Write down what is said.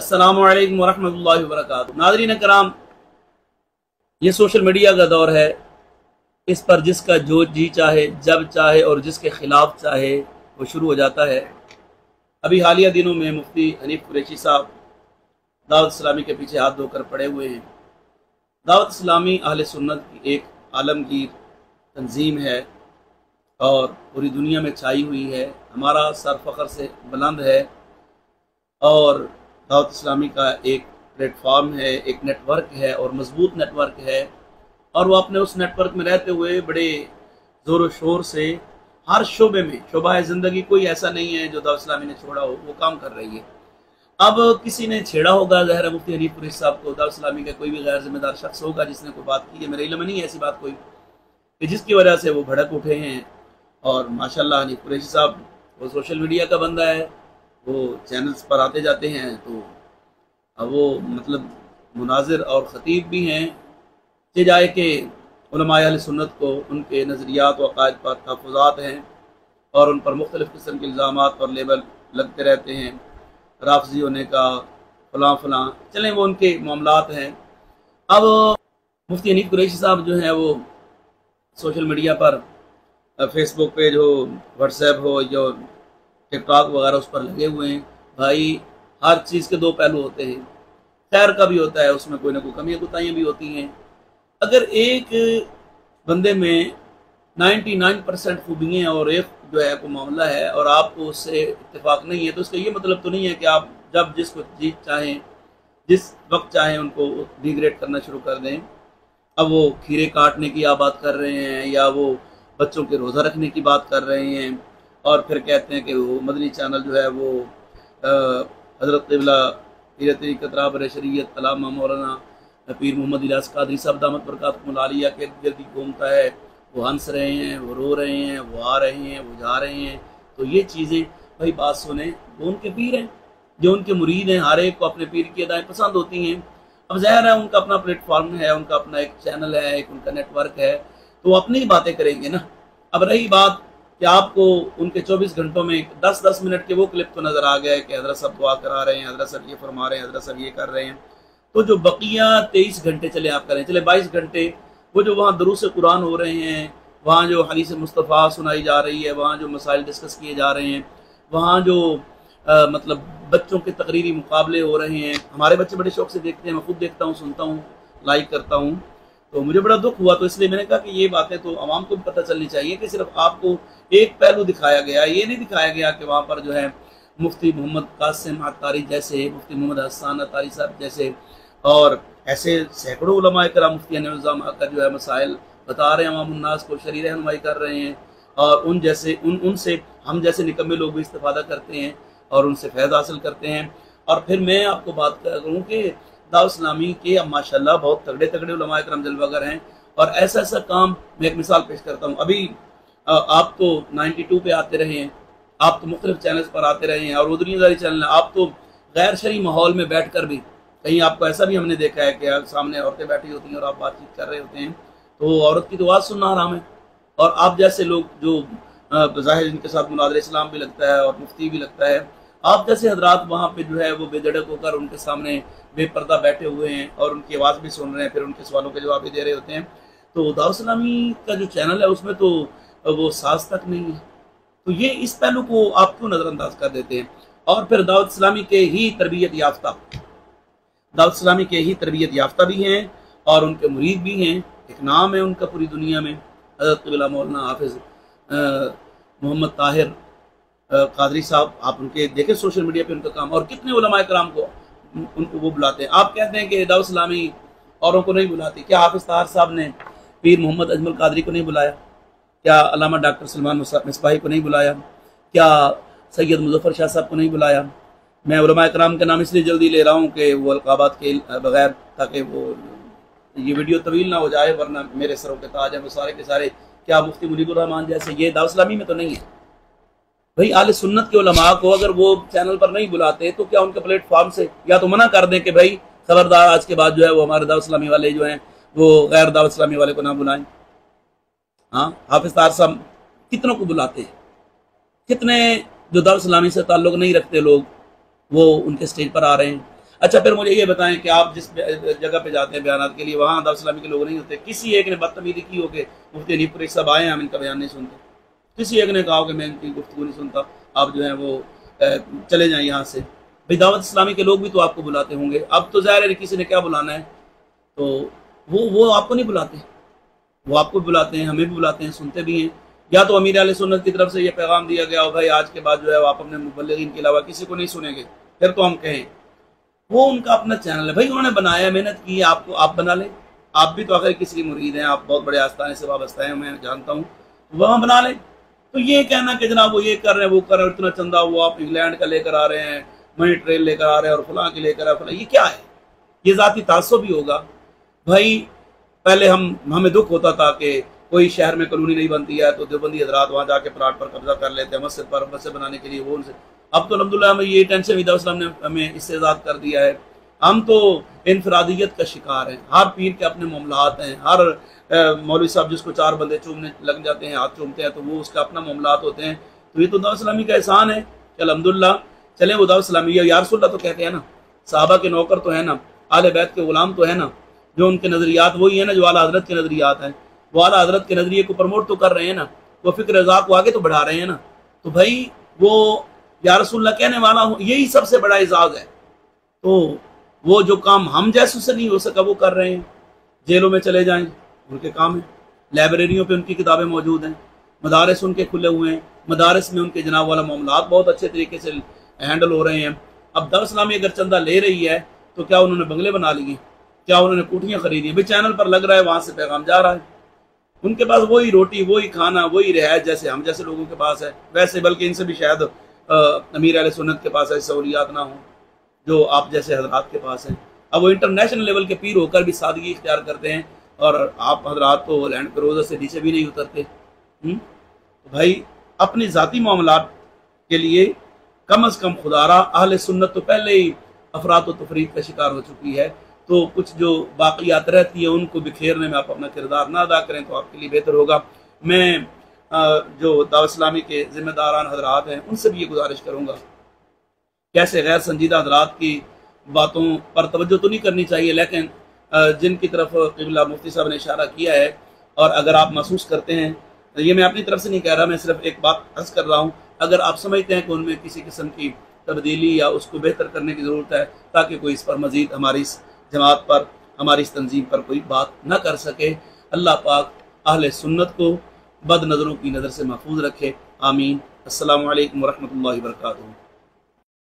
अस्सलामु अलैकुम वरहमतुल्लाहि वबरकातुहू। नाज़रीन कराम, ये सोशल मीडिया का दौर है। इस पर जिसका जो जी चाहे, जब चाहे और जिसके खिलाफ चाहे वो शुरू हो जाता है। अभी हालिया दिनों में मुफ्ती हनीफ कुरैशी साहब दावत इस्लामी के पीछे हाथ धोकर पड़े हुए हैं। दावत इस्लामी अहले सुन्नत की एक आलमगीर तंजीम है और पूरी दुनिया में छाई हुई है। हमारा सर फ़ख्र से बुलंद है और दावत इस्लामी का एक प्लेटफॉर्म है, एक नेटवर्क है और मजबूत नेटवर्क है। और वो अपने उस नेटवर्क में रहते हुए बड़े ज़ोर शोर से हर शोबे में, शोबा ज़िंदगी कोई ऐसा नहीं है जो दावत इस्लामी ने छोड़ा हो, वो काम कर रही है। अब किसी ने छेड़ा होगा ज़ाहिर है मुफ्ती हनीफ कुरैशी साहब को, दावत इस्लामी का कोई भी गैर जिम्मेदार शख्स होगा जिसने कोई बात की है। मेरे इल्म में नहीं है ऐसी बात कोई कि जिसकी वजह से वो भड़क उठे हैं। और माशाल्लाह हनीफ कुरैशी साहब वो सोशल मीडिया का बंदा है, वो चैनल्स पर आते जाते हैं, तो अब वो मतलब मुनाजिर और ख़तीब भी हैं। ये जाए कि उलमाए अहले सुन्नत को उनके नज़रियात व अक़ायद पर तहफ़्फ़ुज़ात हैं और उन पर मुख्तलिफ़ किस्म के इल्ज़ामात और लेबल लगते रहते हैं, राफ़ज़ी होने का, फ़लाँ फ़लाँ, चलें वो उनके मामलात हैं। अब मुफ्ती हनीफ कुरैशी साहब जो हैं वो सोशल मीडिया पर, फेसबुक पेज हो, व्हाट्सएप हो, जो टिकटॉक वगैरह उस पर लगे हुए हैं। भाई हर चीज़ के दो पहलू होते हैं, खैर का भी होता है, उसमें कोई ना कोई कमियाँ कुताहियाँ भी होती हैं। अगर एक बंदे में 99% खूबियाँ और एक जो है कोई मामला है और आपको उससे इत्तेफाक नहीं है, तो इसका ये मतलब तो नहीं है कि आप जब जिसको जीत चाहें, जिस वक्त चाहें उनको डिग्रेड करना शुरू कर दें। अब वो खीरे काटने की आप बात कर रहे हैं या वो बच्चों के रोज़ा रखने की बात कर रहे हैं और फिर कहते हैं कि वो मदनी चैनल जो है वो हज़रत क़िबला पीर तरीक़त राहबर शरीयत अल्लामा मौलाना पीर मोहम्मद इलियास कादरी साहब दामत बरकातुहुमुल आलिया के गिर्द घूमता है। वो हंस रहे हैं, वो रो रहे हैं, वो आ रहे हैं, वो जा रहे हैं। तो ये चीज़ें भाई बात सुने, वो उनके पीर हैं, जो उनके मुरीद हैं, हर एक को अपने पीर की अदाएँ पसंद होती हैं। अब ज़ाहिर है उनका अपना प्लेटफॉर्म है, उनका अपना एक चैनल है, एक उनका नेटवर्क है, तो वो अपनी ही बातें करेंगे ना। अब रही बात कि आपको उनके 24 घंटों में 10-10 मिनट के वो क्लिप तो नज़र आ गया कि हज़रत साहब दुआ करा रहे हैं, हज़रत साहब ये फरमा रहे हैं, हज़रत साहब ये कर रहे हैं। तो जो बकिया 23 घंटे चले आप करें, चले 22 घंटे वो जो वहाँ दुरूस कुरान हो रहे हैं, वहाँ जो हदीस मुस्तफ़ा सुनाई जा रही है, वहाँ जो मसाइल डिस्कस किए जा रहे हैं, वहाँ जो मतलब बच्चों के तकरीरी मुकाबले हो रहे हैं। हमारे बच्चे बड़े शौक से देखते हैं, मैं खुद देखता हूँ, सुनता हूँ, लाइक करता हूँ। तो मुझे बड़ा दुख हुआ, तो इसलिए मैंने कहा कि ये बातें तो आवाम को भी पता चलनी चाहिए कि सिर्फ आपको एक पहलू दिखाया गया, ये नहीं दिखाया गया कि वहाँ पर जो है मुफ्ती मोहम्मद कासिम अत्तारी जैसे, मुफ्ती मोहम्मद हसन अत्तारी साहब जैसे और ऐसे सैकड़ों उलमाए कराम मुफ्ती निज़ाम आकर जो है मसाइल बता रहे हैं, अवाम उन्नास को शरीर रहनुमाई कर रहे हैं। और उन जैसे उनसे हम जैसे निकम्मे लोग भी इस्तेफादा करते हैं और उनसे फैज़ हासिल करते हैं। और फिर मैं आपको बात करूँ कि दावत इस्लामी के अब माशाल्लाह बहुत तगड़े तगड़े उलमाए कराम जलवागर हैं और ऐसा ऐसा काम, मैं एक मिसाल पेश करता हूँ। अभी आप तो 92 पे आते रहे हैं, आप तो मुख्तलिफ चैनल्स पर आते रहे हैं और वो दुनियादारी चैनल, आप तो गैर शरई माहौल में बैठ कर भी कहीं आपको ऐसा भी हमने देखा है कि सामने औरतें बैठी होती हैं और आप बातचीत कर रहे होते हैं, तो औरत की तो आवाज़ सुनना हराम है। और आप जैसे लोग जो ज़ाहिर इनके साथ मुनाज़िर इस्लाम भी लगता है और मुफ्ती भी लगता है, आप जैसे हजरात वहाँ पे जो है वो बेधड़क होकर उनके सामने बेपर्दा बैठे हुए हैं और उनकी आवाज़ भी सुन रहे हैं, फिर उनके सवालों के जवाब भी दे रहे होते हैं। तो दावत इस्लामी का जो चैनल है उसमें तो वो साज तक नहीं है। तो ये इस पहलू को आप क्यों नज़रअंदाज कर देते हैं? और फिर दावत इस्लामी के ही तरबियत याफ्ता, दावत इस्लामी के ही तरबियत याफ्ता भी हैं और उनके मुरीद भी हैं। एक नाम है उनका पूरी दुनिया में, हज़रत क़िबला मौलाना हाफिज़ मोहम्मद ताहिर कादरी साहब। आप उनके देखें सोशल मीडिया पे उनका काम, और कितने उलमाए कराम को उनको वो बुलाते हैं। आप कहते हैं कि दावत इस्लामी औरों को नहीं बुलाती, क्या हाफिज़ ताहिर साहब ने पीर मोहम्मद अजमल कादरी को नहीं बुलाया? क्या अल्लामा डॉक्टर सलमान मिसबाही को नहीं बुलाया? क्या सैयद मुज़फ़्फ़र शाह साहब को नहीं बुलाया? मैं उलमाए कराम का नाम इसलिए जल्दी ले रहा हूँ कि वो अलक़ाबात के बगैर, ताकि वो ये वीडियो तवील ना हो जाए, वरना मेरे सरों के ताज हैं वो सारे के सारे। क्या मुफ्ती मुनीबुर रहमान जैसे, ये दावत इस्लामी में तो नहीं है भाई। आले सुन्नत के उलमा को अगर वो चैनल पर नहीं बुलाते तो क्या उनके प्लेटफॉर्म से या तो मना कर दें कि भाई खबरदार आज के बाद जो है वो हमारे दावत इस्लामी वाले जो हैं वो गैर दावत इस्लामी वाले को ना बुलाएं। हाँ, हाफिज़ ताहिर साहब कितनों को बुलाते हैं, कितने जो दावत इस्लामी से ताल्लुक़ नहीं रखते लोग वो उनके स्टेज पर आ रहे हैं। अच्छा, फिर मुझे ये बताएं कि आप जिस जगह पे जाते हैं बयान के लिए, वहाँ दावत इस्लामी के लोग नहीं होते? किसी एक ने बदतमीजी की हो कि मुफ्ती हनीफपुरी साहब आए हैं, हम इनका बयान नहीं सुनते? किसी एक ने कहा हो कि मैं इनकी गुफ्तगू नहीं सुनता, आप जो है वो चले जाएं यहाँ से? भाई दावत इस्लामी के लोग भी तो आपको बुलाते होंगे। अब तो ज़ाहिर है किसी ने क्या बुलाना है, तो वो आपको नहीं बुलाते, वो आपको बुलाते हैं, हमें भी बुलाते हैं, सुनते भी हैं। या तो अमीर अहले सुन्नत की तरफ से ये पैगाम दिया गया हो भाई आज के बाद जो है आप अपने मुबल्लिगीन के अलावा किसी को नहीं सुनेंगे, फिर तो हम कहें। वो उनका अपना चैनल है भाई, उन्होंने बनाया, मेहनत की है, आपको आप बना लें। आप भी तो आखिर किसी की मुरीद हैं, आप बहुत बड़े आस्थाने से वाबस्ता हैं, मैं जानता हूँ, वहाँ बना लें। तो ये कहना कि जनाब वो ये कर रहे हैं, वो कर रहे हैं, इतना चंदा वो आप इंग्लैंड का लेकर आ रहे हैं, मनी ट्रेल लेकर आ रहे हैं और फलां के लेकर आ फलां, ये क्या है? ये ज़ाती तासुब भी होगा भाई। पहले हमें दुख होता था कि कोई शहर में कॉलोनी नहीं बनती है तो देवबंदी हजरात वहाँ जाके प्लाट पर कब्जा कर लेते हैं मस्जिद पर, मस्जिद बनाने के लिए वो उनसे। अब तो अल्हम्दुलिल्लाह हमें ये टेंशन दावत इस्लामी ने हमें इससे आज़ाद कर दिया है। हम तो इनफरादियत का शिकार हैं, हर पीर के अपने मामलात हैं, हर मौलवी साहब जिसको 4 बंदे चूमने लग जाते हैं, हाथ चूमते हैं, तो वो उसका अपना मामलात होते हैं। तो ये तो दावत इस्लामी का एहसान है कि अल्हम्दुलिल्लाह चले वो दावत इस्लामी या रसूलुल्लाह तो कहते हैं ना, सहाबा के नौकर तो है ना, आले बैत के गुलाम तो है ना, जो उनके नज़रियात वही है ना जो आला हजरत के नज़रियात हैं, वो आला हजरत के नज़रिए को प्रमोट तो कर रहे हैं ना, वो फिक्र रज़ा को आगे तो बढ़ा रहे हैं ना। तो भाई वो या रसूलुल्लाह कहने वाला हो, यही सबसे बड़ा एजाज़ है। तो वो जो काम हम जैसों से नहीं हो सका वो कर रहे हैं। जेलों में चले जाएं, उनके काम है, लाइब्रेरियों पे उनकी किताबें मौजूद हैं, मदारस उनके खुले हुए हैं, मदारस में उनके जनाब वाला मामलात बहुत अच्छे तरीके से हैंडल हो रहे हैं। अब दावत इस्लामी अगर चंदा ले रही है तो क्या उन्होंने बंगले बना लिए, क्या उन्होंने कोठियाँ खरीदी? भाई चैनल पर लग रहा है, वहाँ से पैगाम जा रहा है, उनके पास वही रोटी, वही खाना, वही रिहायश जैसे हम जैसे लोगों के पास है वैसे, बल्कि इनसे भी शायद अमीर अहले सुन्नत के पास ऐसी सहूलियात ना हो जो आप जैसे हजरात के पास हैं। अब वो इंटरनेशनल लेवल के पीर होकर भी सादगी इख्तियार करते हैं और आप हजरात तो लैंड क्रूजर से नीचे भी नहीं उतरते। तो भाई अपनी ज़ाती मामलात के लिए कम अज़ कम खुदारा अहले सुन्नत तो पहले ही अफरात व तफरीक का शिकार हो चुकी है, तो कुछ जो बाक़ियात रहती है उनको बिखेरने में आप अपना किरदार ना अदा करें तो आपके लिए बेहतर होगा। मैं जो दावत इस्लामी के ज़िम्मेदारान हजरात हैं उनसे भी ये गुजारिश करूँगा, कैसे गैर संजीदा हजरात की बातों पर तवज्जो तो नहीं करनी चाहिए, लेकिन जिनकी तरफ क़िबला मुफ्ती साहब ने इशारा किया है, और अगर आप महसूस करते हैं, ये मैं अपनी तरफ से नहीं कह रहा, मैं सिर्फ एक बात अर्ज़ कर रहा हूँ, अगर आप समझते हैं कि उनमें किसी किस्म की तब्दीली या उसको बेहतर करने की ज़रूरत है ताकि कोई इस पर मज़ीद हमारी इस जमात पर, हमारी इस तंजीम पर कोई बात ना कर सके, अल्लाह पाक अहले सुन्नत को बद नज़रों की नज़र से महफूज रखे। आमीन। अस्सलामु अलैकुम वरहमतुल्लाहि वबरकातुहू।